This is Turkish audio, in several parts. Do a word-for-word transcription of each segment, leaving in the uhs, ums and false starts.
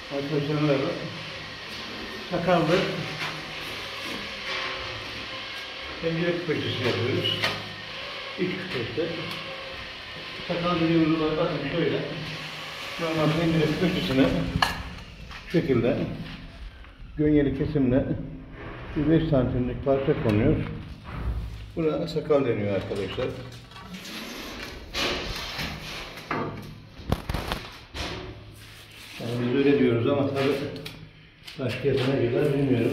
Arkadaşlar merhaba. Sakallı pencere küpesi yapıyoruz. İç küpesi. Sakal dediğimiz olay bakın şöyle. Normal pencere küpesine şu şekilde gönyeli kesimle beş santimlik parça konuyor. Buna sakal deniyor arkadaşlar. Yani biz öyle diyoruz ama tabii başka yerine kadar bilmiyorum.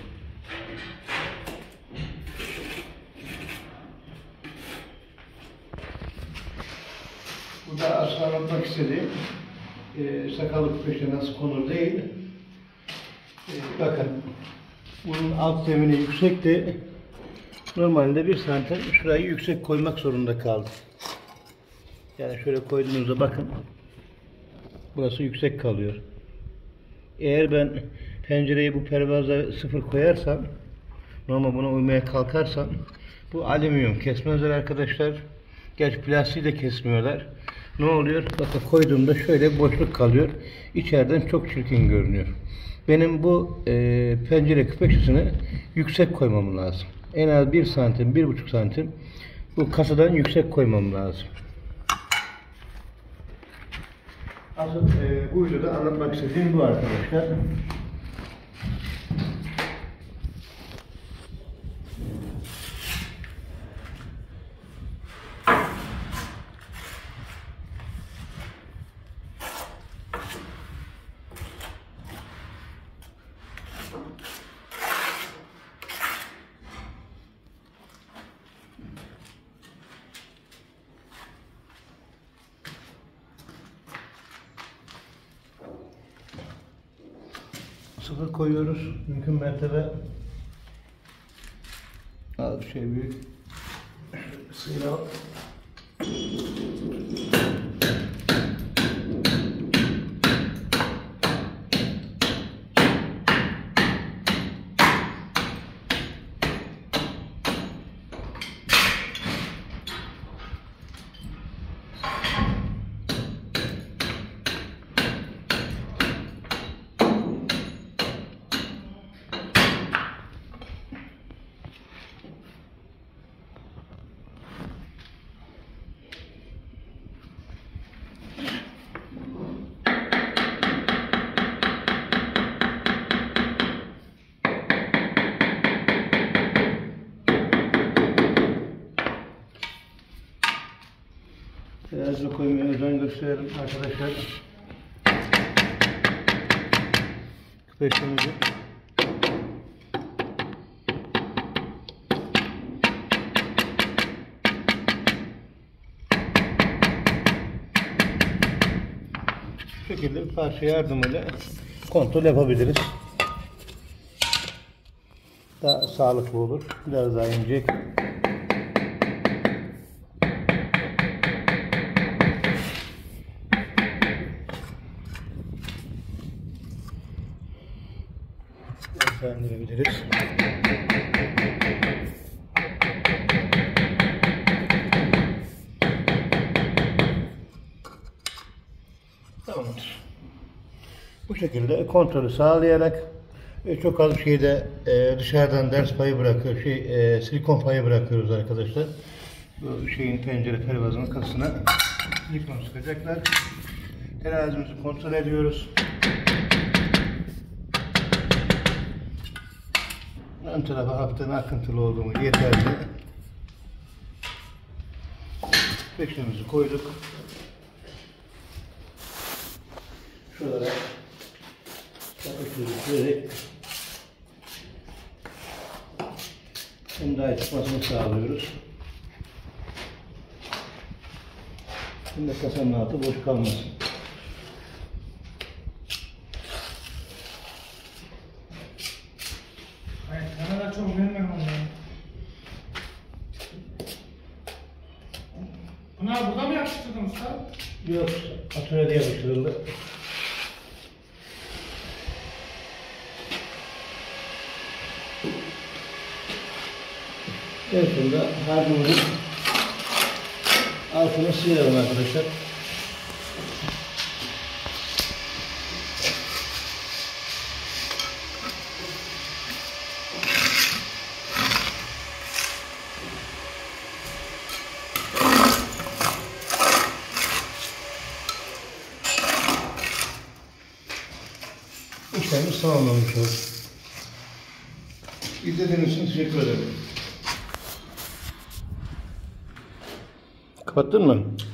Bu da aslında anlatmak istediğim e, sakallı küpeşte nasıl konur değil. E, bakın bunun alt zemini yüksekti. Normalde bir santim şurayı yüksek koymak zorunda kaldım. Yani şöyle koyduğunuzda bakın. Burası yüksek kalıyor. Eğer ben pencereyi bu pervaza sıfır koyarsam, normal buna uymaya kalkarsam, bu alüminyum kesmezler arkadaşlar. Gerçi plastiği de kesmiyorlar. Ne oluyor? Bakın koyduğumda şöyle boşluk kalıyor. İçeriden çok çirkin görünüyor. Benim bu e, pencere küpeşesini yüksek koymam lazım. En az bir santim, bir buçuk santim bu kasadan yüksek koymam lazım. Asıl e, bu videoda anlatmak istediğim bu arkadaşlar. Sıfır koyuyoruz. Mümkün mertebe az bir şey büyük. Sıyıralım. Biraz koymaya özen gösterelim arkadaşlar. Küpeşimizi şu şekilde bir parça yardımıyla kontrol yapabiliriz. Daha sağlıklı olur. Biraz daha inecek. Beğendirebiliriz. Tamamdır. Bu şekilde kontrolü sağlayarak ve çok az şeyde e, dışarıdan ders payı bırakıyor, şey e, silikon payı bırakıyoruz arkadaşlar. Bu şeyin pencere pervazının kasına silikon sıkacaklar. Terazimizi kontrol ediyoruz. Ön tarafa hafiften akıntılı olduğumuz yeterli. Peşimizi koyduk. Şuralara kapatıyoruz direkt. Hem daha çıkmasını sağlıyoruz. Hem de kasanın altı boş kalmasın. Çok bilmiyorum onları. Bunlar burada mı yapıştırdın usta? Yok, atölyede yapıştırıldı. En sonunda harcımızın altını sıyıralım arkadaşlar. işlemimiz tamamlanmış oldu. İzlediğiniz için teşekkür ederim. Kapattın mı?